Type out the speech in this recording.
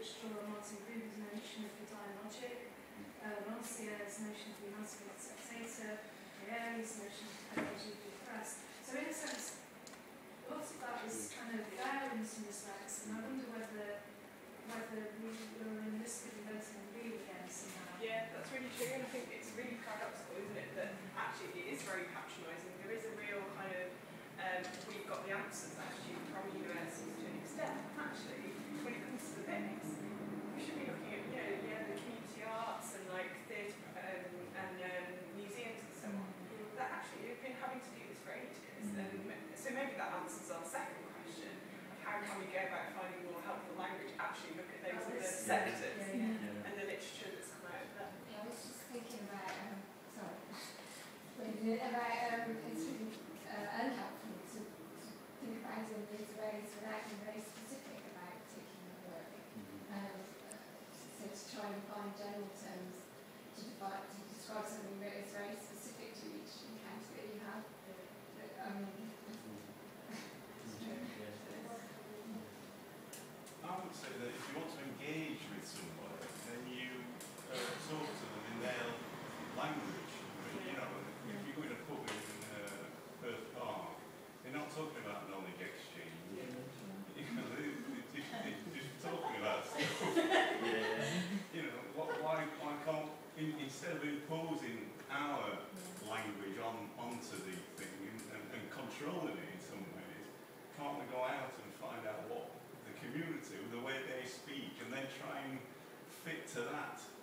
which draw on Martin Buber's notion of the dialogic, Rancière's notion of the emasculate spectator, Frere's notion of pedagogy of the oppressed. So in a sense, lots of that is kind of there in some respects, and I wonder whether we were in this liberty and real again somehow. Yeah, that's really true, and I think it's really paradoxical, isn't it, that actually it is very patronising. There is a real kind of we've got the answers actually from universities to an extent. Actually, when it comes to the mix, we should be looking at the community arts and like theatre and museums and so on. That actually have been having to do this for ages, so maybe that answers our second question of how can we go about finding more helpful language. Actually, look at those other sectors and the literature that's come out of that. Yeah, I was just thinking about it's really unhelpful to think about it in these ways without being very specific about particular work. So to try and find general terms to describe something that is very specific to each encounter that you have. I would say that if you want to engage with someone, then you talk to them in their language. You know, if you go in a pub in Perth Park, they're not talking about knowledge exchange. You know, they're just talking about stuff. You know, why can't, instead of imposing our language onto the thing and controlling it in some ways, can't we go out and find out what the community, the way they speak, and then try and fit to that